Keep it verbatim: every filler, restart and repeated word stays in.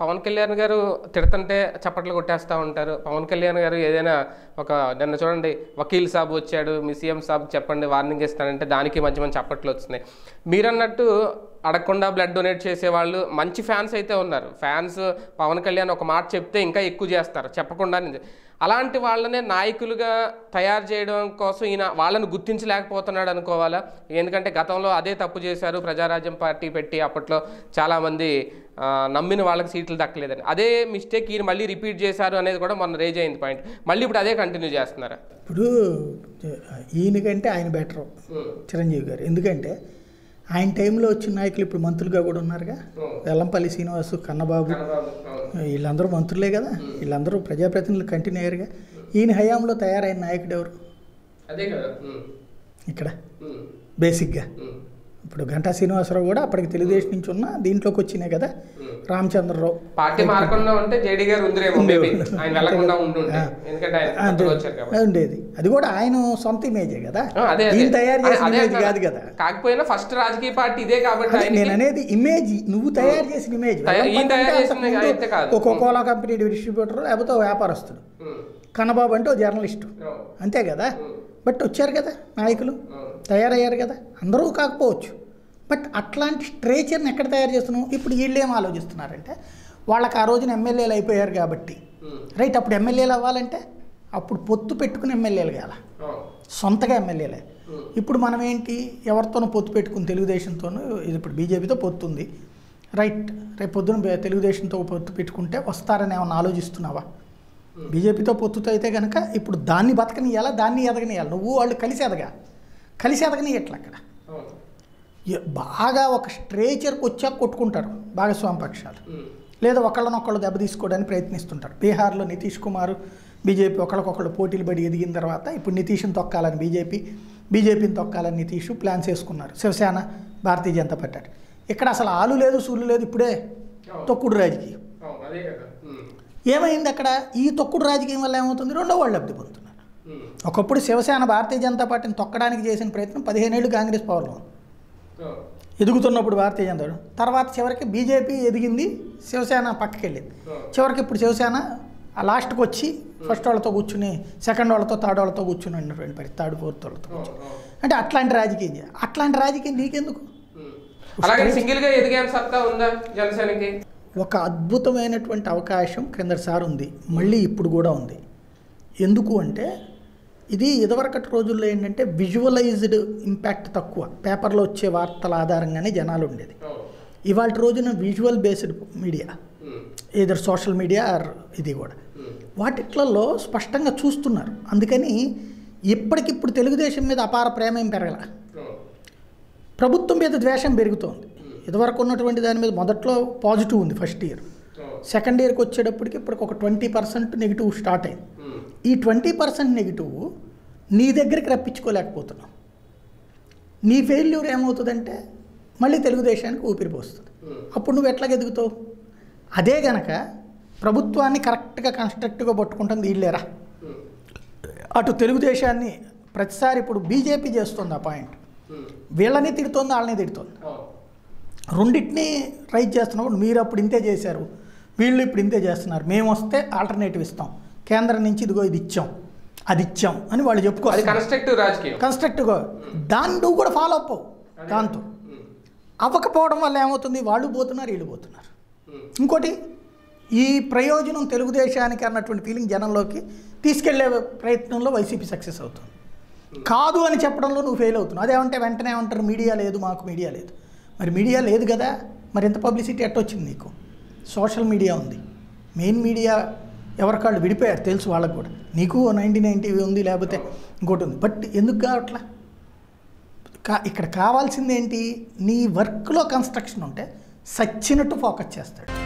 పవన్ కళ్యాణ్ గారు తిడుతుంటే చప్పట్లు కొట్టేస్తూ ఉంటారు. పవన్ కళ్యాణ్ గారు ఏదైనా ఒక నిన్న చూడండి వకీల్ సాబ్ వచ్చాడు, మీ సీఎం సాబ్ చెప్పండి వార్నింగ్ ఇస్తానంటే దానికి మంచి మంచి చప్పట్లు వస్తున్నాయి. మీరన్నట్టు అడగకుండా బ్లడ్ డొనేట్ చేసేవాళ్ళు మంచి ఫ్యాన్స్ అయితే ఉన్నారు. ఫ్యాన్స్ పవన్ కళ్యాణ్ ఒక మాట చెప్తే ఇంకా ఎక్కువ చేస్తారు చెప్పకుండా. అలాంటి వాళ్ళనే నాయకులుగా తయారు చేయడం కోసం ఈయన వాళ్ళని గుర్తించలేకపోతున్నాడు అనుకోవాలా? ఎందుకంటే గతంలో అదే తప్పు చేశారు, ప్రజారాజ్యం పార్టీ పెట్టి అప్పట్లో చాలామంది నమ్మిన వాళ్ళకి సీట్లు దక్కలేదని. అదే మిస్టేక్ ఈయన మళ్ళీ రిపీట్ చేశారు అనేది కూడా మొన్న రేజ్ అయింది పాయింట్. మళ్ళీ ఇప్పుడు అదే కంటిన్యూ చేస్తున్నారా? ఇప్పుడు ఈయనకంటే ఆయన బెటర్ చిరంజీవి గారు. ఎందుకంటే ఆయన టైంలో వచ్చిన నాయకులు ఇప్పుడు మంత్రులుగా కూడా ఉన్నారుగా. వెల్లంపల్లి శ్రీనివాసు, కన్నబాబు వీళ్ళందరూ మంత్రులే కదా. వీళ్ళందరూ ప్రజాప్రతినిధులు కంటిన్యూ అయ్యారుగా. ఈయన హయాంలో తయారైన నాయకుడు ఎవరు ఇక్కడ బేసిక్గా? ఇప్పుడు గంటా శ్రీనివాసరావు కూడా అప్పటికి తెలుగుదేశం నుంచి ఉన్న దీంట్లోకి వచ్చినాయి కదా. రామచంద్రరావు పార్టీ మారకుండా ఉంటే జేడీ గారు ఉండేది. అది కూడా ఆయన సొంత ఇమేజే కదా, ఈయన తయారు చేసిన ఇమేజ్ కాదు కదా. కాకపోయినా ఫస్ట్ రాజకీయ పార్టీ ఇదే కాబట్టి నేను అనేది ఇమేజ్, నువ్వు తయారు చేసిన ఇమేజ్. ఒక కోలా కంపెనీ డిస్ట్రిబ్యూటర్ లేకపోతే వ్యాపారస్తుడు, కన్నబాబు అంటే ఓ జర్నలిస్టు, అంతే కదా. బట్ వచ్చారు కదా నాయకులు, తయారయ్యారు కదా. అందరూ కాకపోవచ్చు, బట్ అట్లాంటి స్ట్రేచర్ని ఎక్కడ తయారు చేస్తున్నావు? ఇప్పుడు వీళ్ళు ఏం ఆలోచిస్తున్నారంటే వాళ్ళకి ఆ రోజున ఎమ్మెల్యేలు అయిపోయారు కాబట్టి రైట్. అప్పుడు ఎమ్మెల్యేలు అవ్వాలంటే అప్పుడు పొత్తు పెట్టుకుని ఎమ్మెల్యేలు కాల, సొంతగా ఎమ్మెల్యేలే. ఇప్పుడు మనం ఏంటి, ఎవరితోనూ పొత్తు పెట్టుకుని తెలుగుదేశంతోనూ, ఇది ఇప్పుడు బీజేపీతో పొత్తు ఉంది రైట్. రేపు పొద్దున తెలుగుదేశంతో పొత్తు పెట్టుకుంటే వస్తారని ఏమన్నా ఆలోచిస్తున్నావా? బీజేపీతో పొత్తుతో అయితే కనుక ఇప్పుడు దాన్ని బతకనియాలా, దాన్ని ఎదగనియాలి. నువ్వు వాళ్ళు కలిసి ఎదగా, కలిసి ఎదగని ఎట్లా? అక్కడ బాగా ఒక స్ట్రేచర్కి వచ్చాక కొట్టుకుంటారు భాగస్వామి పక్షాలు, లేదా ఒకళ్ళనొక్కళ్ళు దెబ్బ తీసుకోవడానికి ప్రయత్నిస్తుంటారు. బీహార్లో నితీష్ కుమార్ బీజేపీ ఒకళ్ళకొకళ్ళు పోటీలు పడి ఎదిగిన తర్వాత ఇప్పుడు నితీష్ని తొక్కాలని బీజేపీ, బీజేపీని తొక్కాలని నితీష్ ప్లాన్స్ వేసుకున్నారు. శివసేన, భారతీయ జనతా పార్టీ. ఇక్కడ అసలు ఆలు లేదు సూలు లేదు, ఇప్పుడే తొక్కుడు రాజకీయం. ఏమైంది అక్కడ? ఈ తొక్కుడు రాజకీయం వల్ల ఏమవుతుంది, రెండో వాళ్ళు లబ్ధి పొందుతున్నారు. ఒకప్పుడు శివసేన భారతీయ జనతా పార్టీని తొక్కడానికి చేసిన ప్రయత్నం పదిహేనేళ్ళు కాంగ్రెస్ పవర్లో ఎదుగుతున్నప్పుడు భారతీయ జనతా, తర్వాత చివరికి బీజేపీ ఎదిగింది, శివసేన పక్కకి వెళ్ళింది. చివరికి ఇప్పుడు శివసేన లాస్ట్కి వచ్చి ఫస్ట్ వాళ్ళతో కూర్చుని సెకండ్ వాళ్ళతో థర్డ్ వాళ్ళతో కూర్చుని ఉన్నటువంటి పరిస్థితి, థర్డ్ ఫోర్త్ వాళ్ళతో కూర్చుని. అంటే అట్లాంటి రాజకీయం చేయాలి. అట్లాంటి రాజకీయం నీకెందుకు? ఒక అద్భుతమైనటువంటి అవకాశం క్రిందటిసారి ఉంది, మళ్ళీ ఇప్పుడు కూడా ఉంది. ఎందుకు అంటే ఇది ఇదివరకటి రోజుల్లో ఏంటంటే విజువలైజ్డ్ ఇంపాక్ట్ తక్కువ, పేపర్లో వచ్చే వార్తల ఆధారంగానే జనాలు ఉండేది. ఇవాళ రోజున visual based media, either social media or ఇది కూడా వాటిట్లలో స్పష్టంగా చూస్తున్నారు. అందుకని ఇప్పటికిప్పుడు తెలుగుదేశం మీద అపార ప్రేమ ఏం పెరగల, ప్రభుత్వం మీద ద్వేషం పెరుగుతోంది. ఇదివరకు ఉన్నటువంటి దాని మీద మొదట్లో పాజిటివ్ ఉంది ఫస్ట్ ఇయర్, సెకండ్ ఇయర్కి వచ్చేటప్పటికి ఇప్పటికి ఒక ట్వంటీ పర్సెంట్ నెగిటివ్ స్టార్ట్ అయింది. ఈ ట్వంటీ పర్సెంట్ నెగిటివ్ నీ దగ్గరికి రప్పించుకోలేకపోతున్నావు. నీ ఫెయిల్యూర్ ఏమవుతుందంటే మళ్ళీ తెలుగుదేశానికి ఊపిరిపోస్తుంది. అప్పుడు నువ్వు ఎట్లా ఎదుగుతావు? అదే గనక ప్రభుత్వాన్ని కరెక్ట్గా కన్స్ట్రక్ట్గా పట్టుకుంటుంది వీళ్ళేరా. అటు తెలుగుదేశాన్ని ప్రతిసారి ఇప్పుడు బీజేపీ చేస్తుంది ఆ పాయింట్, వీళ్ళని తిడుతోంది, వాళ్ళని తిడుతోంది. రెండింటినీ రైజ్ చేస్తున్నప్పుడు మీరు అప్పుడు ఇంతే చేశారు, వీళ్ళు ఇప్పుడు ఇంతే చేస్తున్నారు, మేము వస్తే ఆల్టర్నేటివ్ ఇస్తాం, కేంద్రం నుంచి ఇదిగో ఇది ఇచ్చాం అది ఇచ్చాం అని వాళ్ళు చెప్పుకోవాలి. కన్స్ట్రక్టివ్ రాజకీయం, కన్స్ట్రక్టివ్గా దాన్ని నువ్వు కూడా ఫాలో అప్ అవ్వు. దాంతో అవ్వకపోవడం వల్ల ఏమవుతుంది, వాళ్ళు పోతున్నారు వీళ్ళు పోతున్నారు. ఇంకోటి, ఈ ప్రయోజనం తెలుగుదేశానికి అన్నటువంటి ఫీలింగ్ జనంలోకి తీసుకెళ్లే ప్రయత్నంలో వైసీపీ సక్సెస్ అవుతుంది. కాదు అని చెప్పడంలో నువ్వు ఫెయిల్ అవుతున్నావు. అదేమంటే వెంటనే ఏమంటారు, మీడియా లేదు, మాకు మీడియా లేదు. మరి మీడియా లేదు కదా, మరి ఎంత పబ్లిసిటీ ఎట్టొచ్చింది నీకు? సోషల్ మీడియా ఉంది, మెయిన్ మీడియా ఎవరికాళ్ళు విడిపోయారు తెలుసు వాళ్ళకు కూడా. నీకు నైంటీ నైన్ టీవీ ఉంది, లేకపోతే ఇంకోటి ఉంది. బట్ ఎందుకు కావట్లా? కా ఇక్కడ కావాల్సింది ఏంటి, నీ వర్క్లో కన్స్ట్రక్షన్ ఉంటే సచ్చినట్టు ఫోకస్ చేస్తాడు.